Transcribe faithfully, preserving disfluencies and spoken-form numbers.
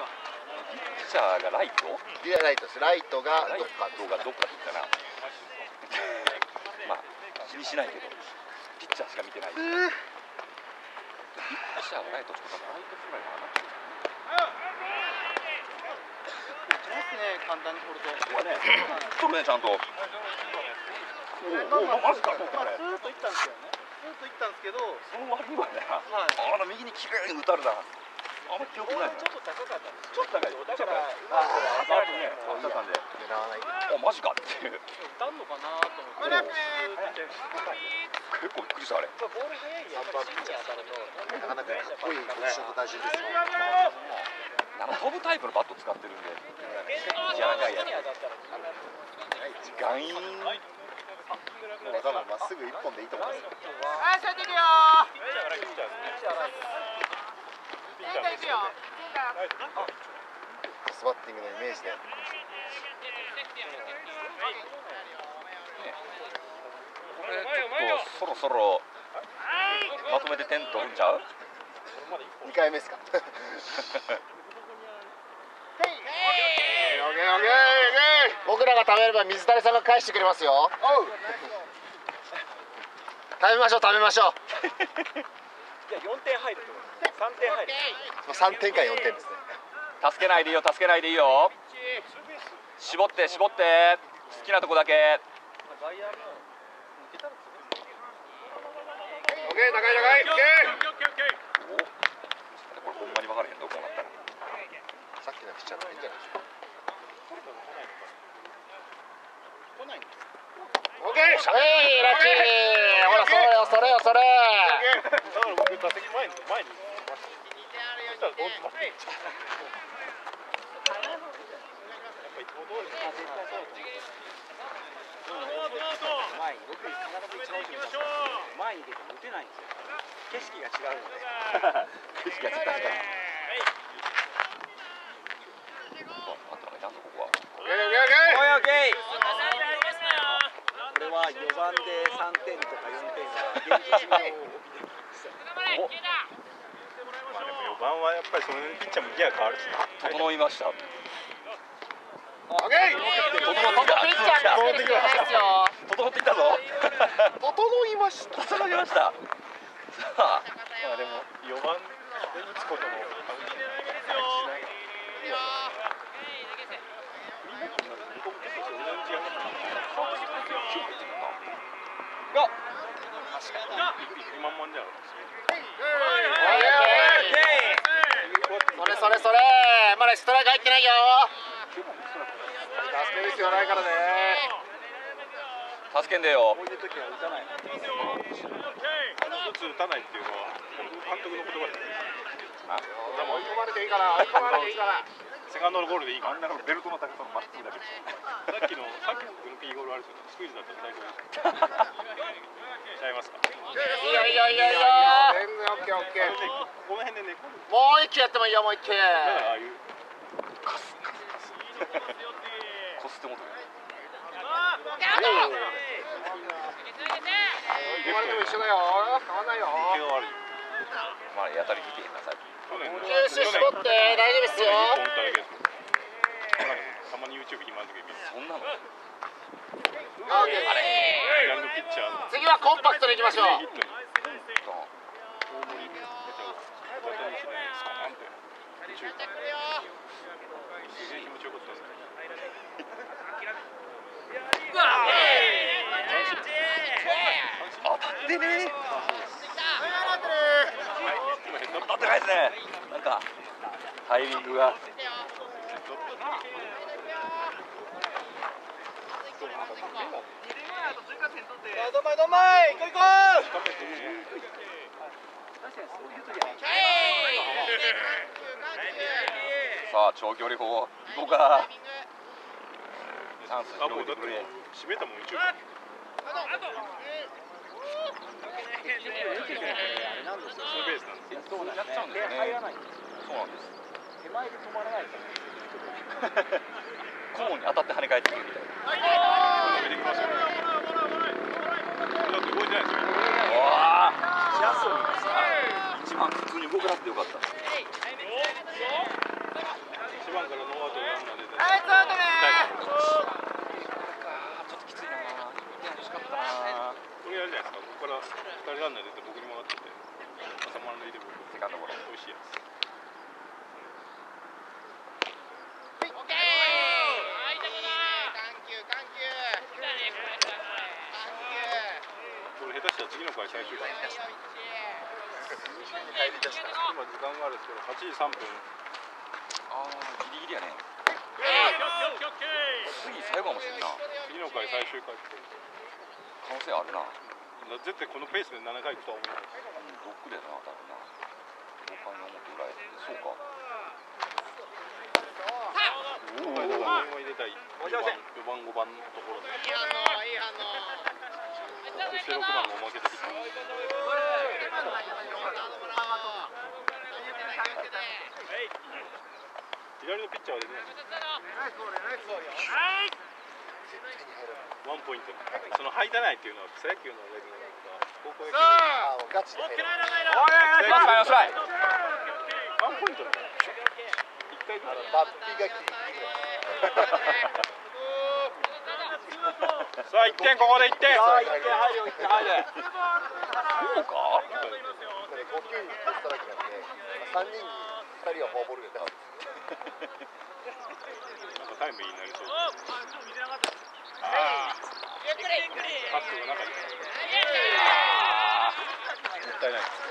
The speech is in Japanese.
チャーがライト？ いやライトです。ライトがどっかどっかどっかでいったな。まあ気にしないけど、ピッチャーしか見てない。ピッチャーがライトちょっとライトフライが上がってる。 ますね、簡単に掘ると。 ここはね、取るねちゃんと。おお、マジか。 まあスーッといったんですよね。スーッといったんですけど、 その割にはね、あら右に綺麗に打たれた。あんま記憶ない。 ちょっと高かったんです。 ちょっと高い。だから、ああとね、あったんで、 狙わない。 あマジかっていう。 打たんのかなと思って。 結構びっくりしたあれ。 ボール速いやっぱピッチャー当たると、 なかなかかっこいい特殊な打順ですよ。 あの飛ぶタイプのバット使ってるんで、柔らかいやつ。ガイン。 もう多分まっすぐ一本でいいと思いますよ。 はい、それでいくよー。ピッチャーがピッチャーピッチャーがピッチャーいくよ。 トスバッティングのイメージで。 これちょっとそろそろまとめて点取るんちゃう？ にかいめですか。僕らが食べれば水谷さんが返してくれますよ。食べましょう食べましょう。 じゃあよんてん入るってこと。さんてん入る。 さんてんかよんてんですね。 助けないでいいよ助けないでいいよ。絞って絞って好きなとこだけ。 外野も抜けたらですね。 オッケー長い長い。オッケー。 おこれほんまに分からへんどこうなったら。 さっきのピッチャーのいいんじゃないですか。 来ないんです。 オッケー。はいラッキー。ほらそれよそれよそれ。 だから僕打席前に前に。そしたらどうします。前に僕必ず一番後ろに立つ前に出て打てないんですよ。景色が違うので。 景色が違ったから。あとねちゃんとここは。 オッケー。これはよばんでさんてんとかよんてんが現実味を帯びてきました。まあでもよばんはやっぱりそのピッチャーもギア変わるし、 整いました。 オッケー。 整ってきた。整ってきたぞ。 整いました。 整いました。さあ。 まあでもよばんで打つことも関係ない。今もんじゃん。 それそれそれ。まだストライク入ってないよ。助ける必要ないからね。 助けんでよ。 こういう時は打たない。打つ打たないっていうのは監督の言葉です。 あ、でも追い込まれていいから、追い込まれていいから。 セカンドのゴールでいいから。 真ん中のベルトの高さのまっすぐだけ。 さっきのさっきのピーゴールあるんですよ。スクイズだったら最高です。ちゃいますか。 いいよいいよいいよいいよ。全然オッケーオッケー。 この辺でね。 もう一球やってもいいよもう一球。 ああいう。 カスカスカス。こすってもとる。 追い込まれても一緒だよ。変わんないよ。 まあやたり見ていなさい。 球種絞って大丈夫ですよ。 たまに YouTube 暇な時見る。 そんなの。 あれ。次はコンパクトにいきましょう。 当たってね。当たってないですね。なんかタイミングが。 どんまいどんまい行こう行こさあ長距離砲どこかチャンス広げてくれ。 閉めたもん一応。 そうやっちゃうんですね。そうなんです。 手前で止まらないから。 コーンに当たって跳ね返ってくるみたいな。 動いてないですよ。 わあ。一番普通に動かなくてよかった。 一番からノーアウトランナー出てナイスアウトねちょっときついな。欲しかったな。 これやるじゃないですか。ここからふたりランナー出て僕に回ってて朝満塁で僕セカンドゴロ。 美味しいやつ。これ下手したら次の回最終回。今時間があるんですけどはちじさんぷん。 ああ、ギリギリやね。次最後かもしれんな。 次の回最終回って可能性あるな。 絶対このペースでななかいいくとは思います。 ロックでな、多分な。ごかいの表ぐらい。そうか。 おお、だから今入れたいよんばんごばんのところで。いい反応、いい反応。そしてろくばんがおまけできた。左のピッチャーは出てない。ワンポイント。その入らないっていうのは草野球のレベルなのか、高校野球の。ああ、ガチで入らない。 ナイスライ、ナイスライ。 ワンポイントだね。一回ぐらい。 バッティがギリギリさあいってん、ここでいってん。 さあいってん入るよ、いってん入る。 そうか。 ごきゅうにテストだけなんで、さんにんにふたりはフォアボールで出す。 なんかタイムリーになりそう。ああ。パックが中に。もったいない。